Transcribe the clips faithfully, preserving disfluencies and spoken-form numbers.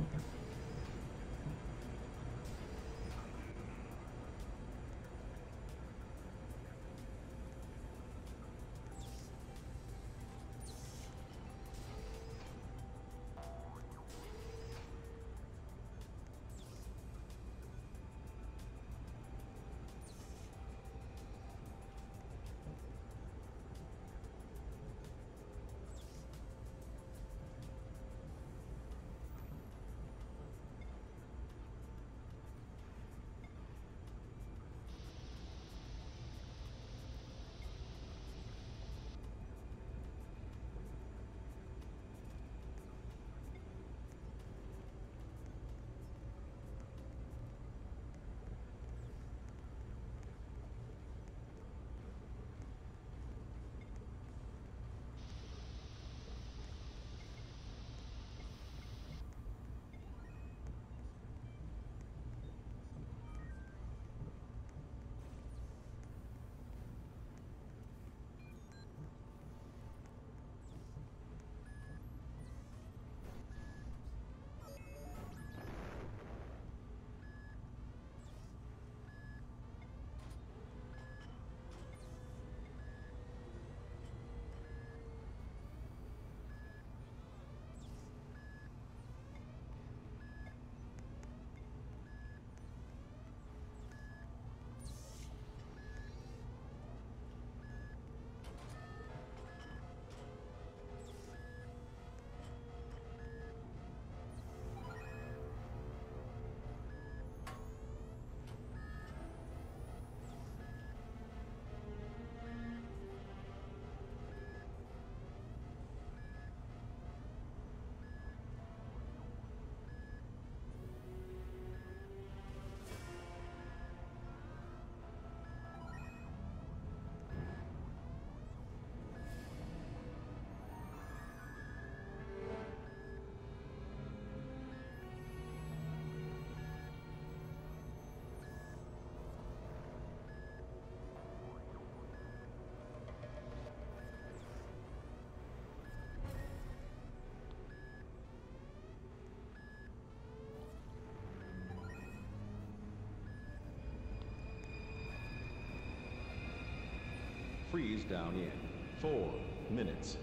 Freeze down in four minutes.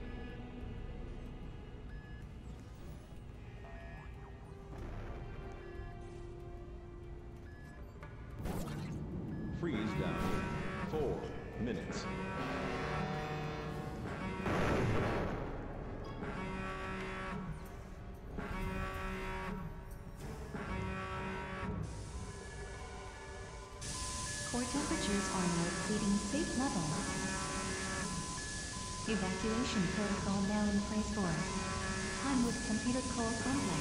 Freeze down in four minutes. Core temperatures are now exceeding safe levels. Evacuation protocol now in place for Pinewood Computer Core Complex.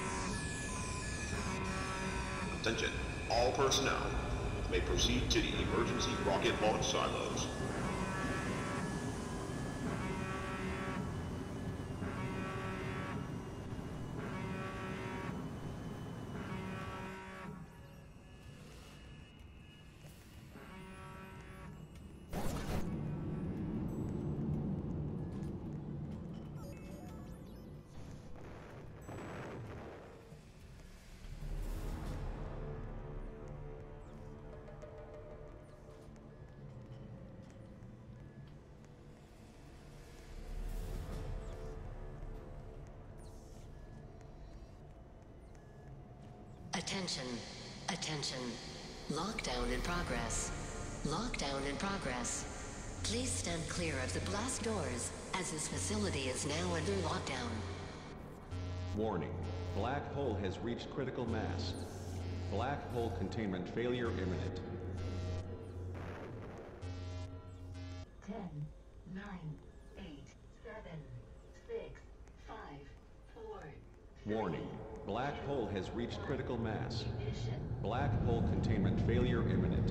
Attention, all personnel may proceed to the emergency rocket launch silos. Attention, attention. Lockdown in progress. Lockdown in progress. Please stand clear of the blast doors, as this facility is now under lockdown. Warning. Black hole has reached critical mass. Black hole containment failure imminent. ten, nine, eight, seven, six, five, four. Warning. Black hole has reached critical mass. Black hole containment failure imminent.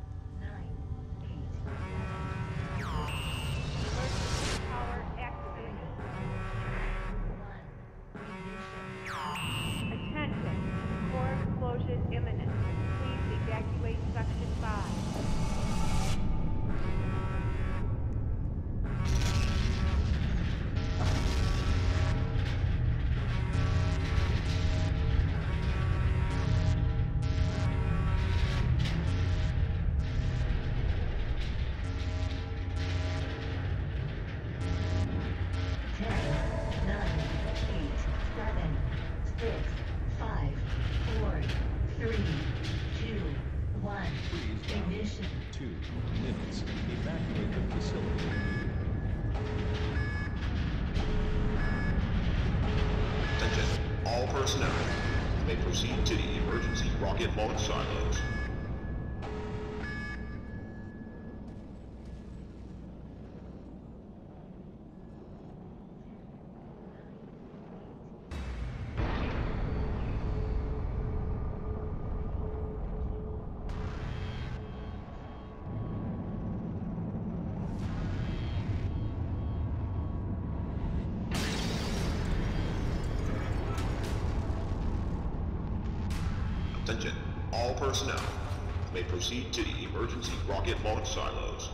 ten, nine, eight, seven. Emergency power activated. Destruction is imminent. Please evacuate Section five. Two minutes. Evacuate the facility. Attention, all personnel may proceed to the emergency rocket launch silos. Attention, all personnel may proceed to the emergency rocket launch silos.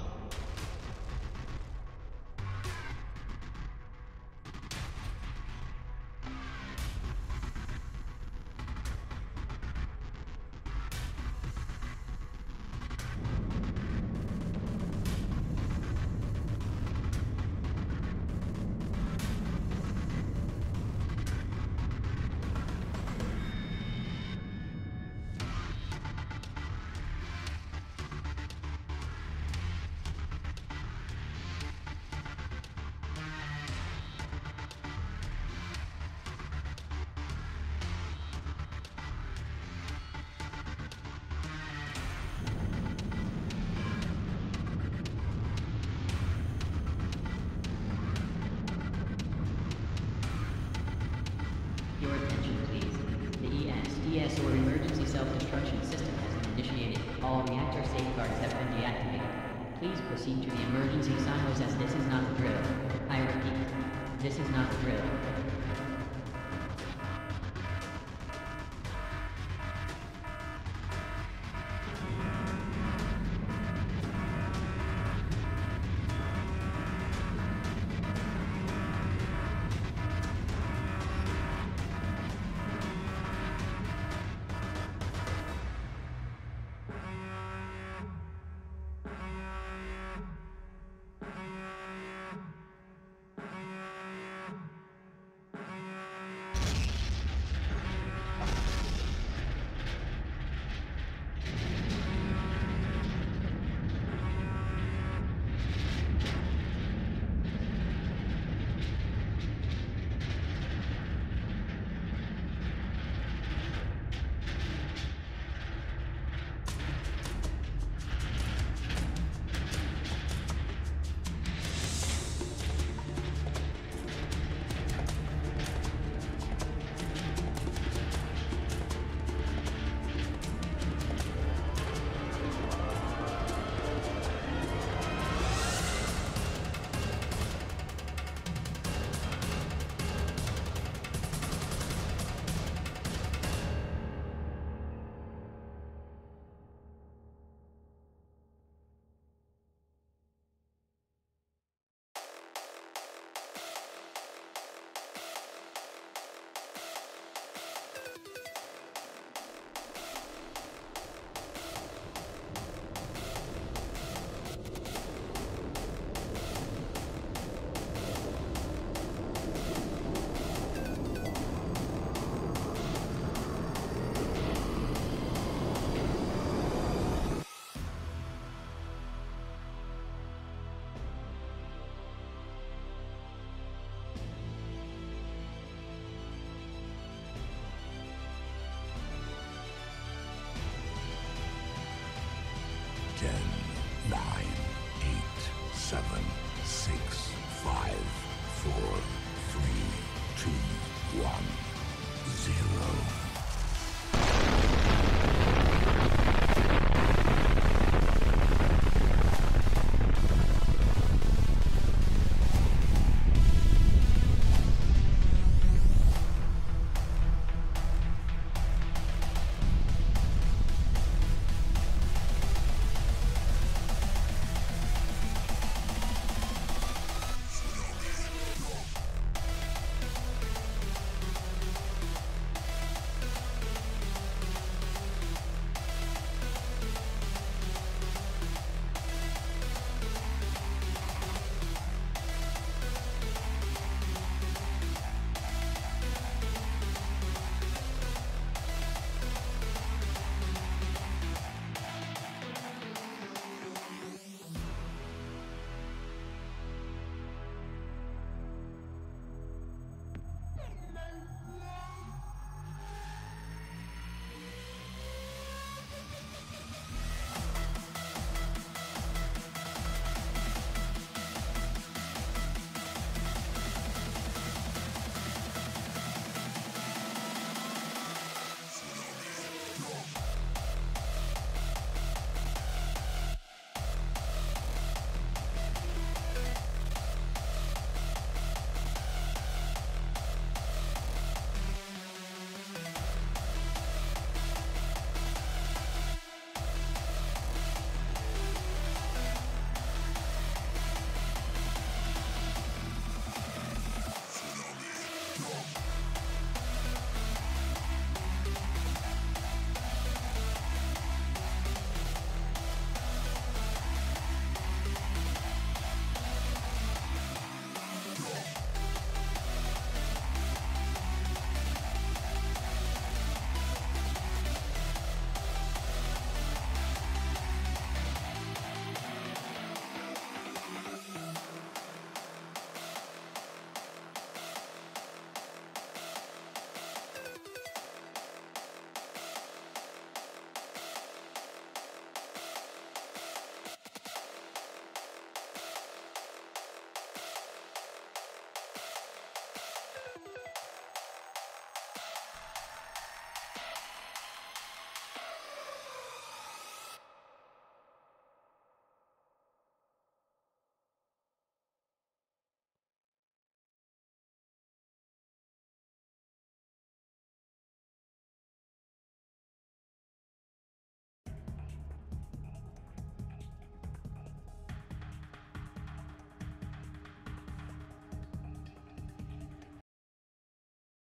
Your attention, please. The E S, E S or emergency self-destruction system has been initiated. All reactor safeguards have been deactivated. Please proceed to the emergency silos as this is not the drill. I repeat, this is not the drill.